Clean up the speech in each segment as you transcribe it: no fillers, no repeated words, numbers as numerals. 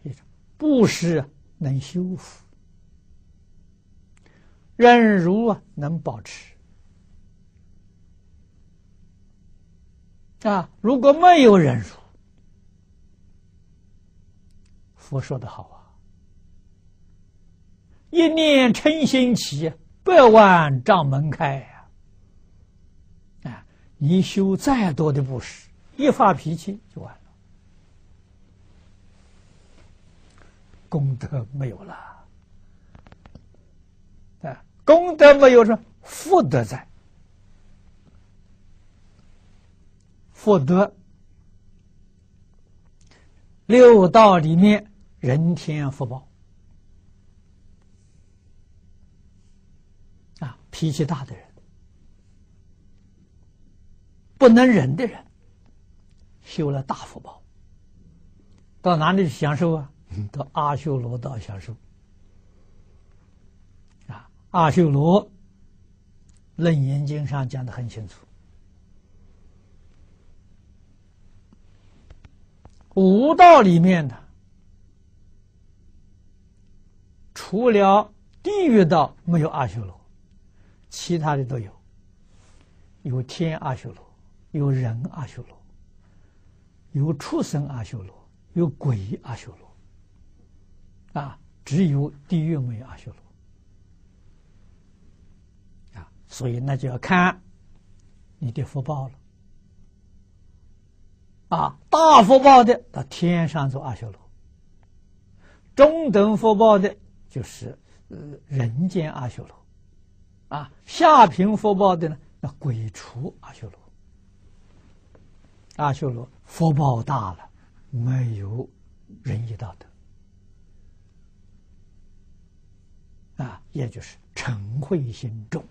一种布施能修复，忍辱能保持。如果没有忍辱，佛说的好啊，一念嗔心起，百万障门开呀！你修再多的布施，一发脾气就完了，功德没有了。功德没有，说福德在。福德六道里面，人天福报脾气大的人，不能忍的人，修了大福报，到哪里去享受啊？到阿修罗道享受。阿修罗楞严经上讲得很清楚，五道里面的，除了地狱道没有阿修罗，其他的都有，有天阿修罗，有人阿修罗，有畜生阿修罗，有鬼阿修罗，只有地狱没有阿修罗。所以那就要看你的福报了。大福报的到天上做阿修罗，中等福报的就是人间阿修罗，下品福报的呢，那鬼畜阿修罗。阿修罗福报大了，没有仁义道德，也就是嗔恚心重。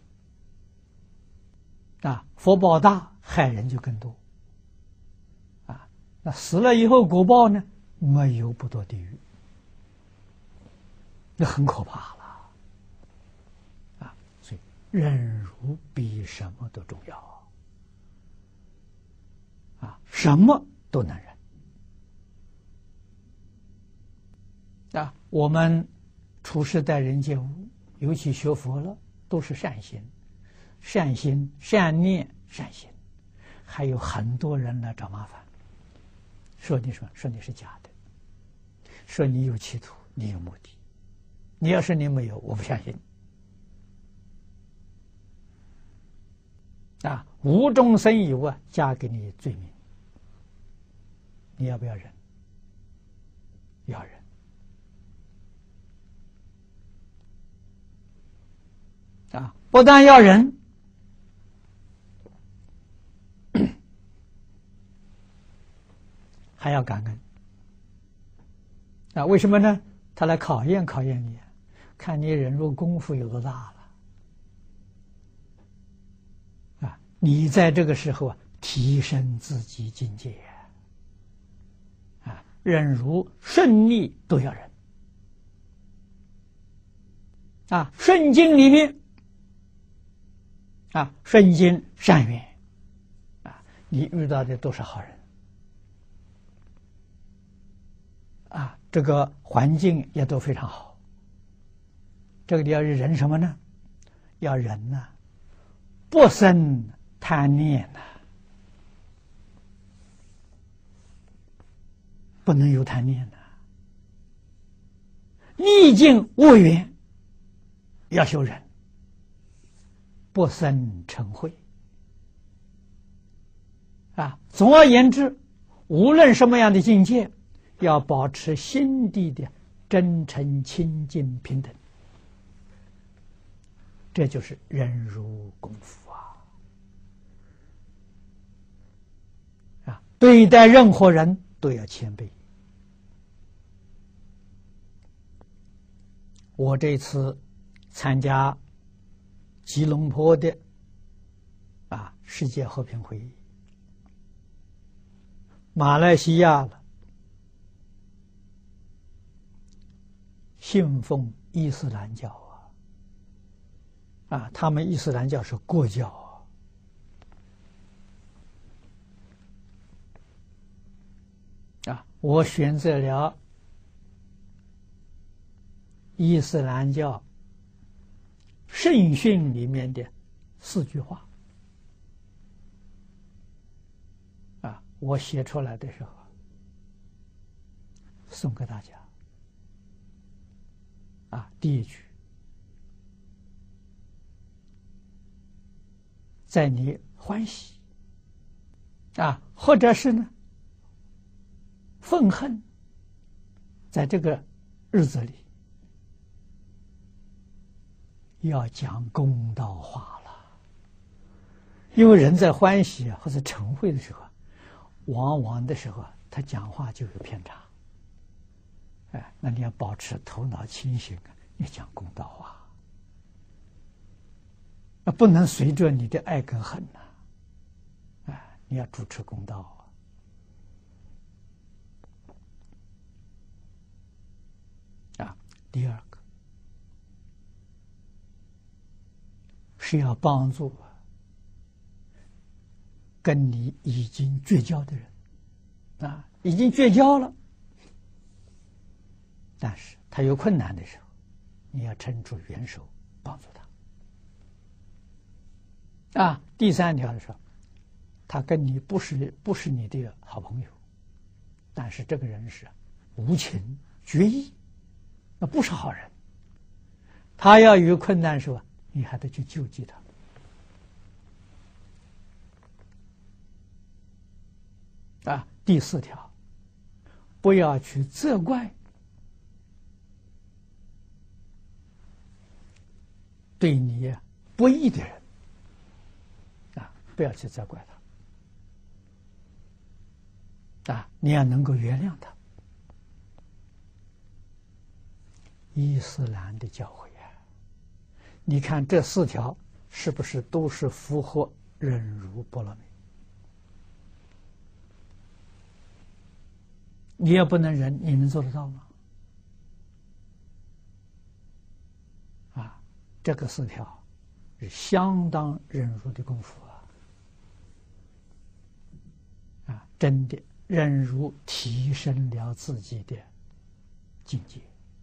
福报大，害人就更多。那死了以后果报呢，没有不堕地狱，那很可怕了。所以忍辱比什么都重要。什么都能忍。我们处事待人接物，尤其学佛了，都是善心。善心、善念、善行，还有很多人来找麻烦，说你是假的，说你有企图，你有目的。你要是你没有，我不相信。无中生有加给你罪名，你要不要忍？要忍。不但要忍，还要感恩。为什么呢？他来考验你，看你忍辱功夫有多大了。你在这个时候提升自己境界。忍辱顺利都要忍。顺境里面，顺境善缘，你遇到的都是好人。这个环境也都非常好。这个你要忍什么呢？要忍不生贪念不能有贪念逆境恶缘要修忍，不生嗔恚。总而言之，无论什么样的境界，要保持心地的真诚、清净、平等，这就是忍辱功夫对待任何人都要谦卑。我这次参加吉隆坡的世界和平会议，马来西亚了，信奉伊斯兰教他们伊斯兰教是国教我选择了伊斯兰教圣训里面的4句话啊，我写出来的时候送给大家啊。第1句，在你欢喜啊，或者是呢愤恨，在这个日子里要讲公道话了。因为人在欢喜或者嗔恚的时候，往往的时候他讲话就有偏差。哎，那你要保持头脑清醒，你讲公道话，不能随着你的爱跟恨呐。哎，你要主持公道啊。第2个是要帮助跟你已经绝交的人啊，已经绝交了，但是他有困难的时候，你要伸出援手帮助他啊。第3条的时候，他跟你不是你的好朋友，但是这个人是无情决意，那不是好人，他要有困难的时候，你还得去救济他啊。第4条，不要去责怪对你不义的人啊，不要去责怪他啊，你要能够原谅他。伊斯兰的教诲啊，你看这4条是不是都是符合忍辱波罗蜜？你也不能忍，你能做得到吗？啊，这个4条是相当忍辱的功夫啊！真的忍辱提升了自己的境界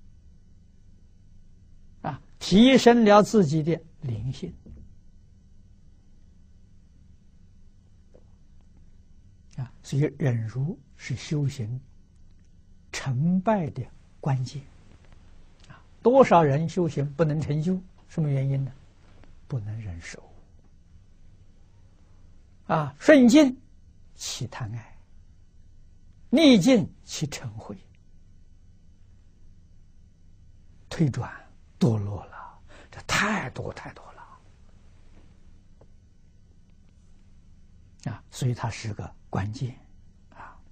啊，提升了自己的灵性啊，所以忍辱是修行成败的关键啊。多少人修行不能成就，什么原因呢？不能忍受啊，顺境起贪爱，逆境起嗔恚，退转堕落了，这太多了啊！所以它是个关键。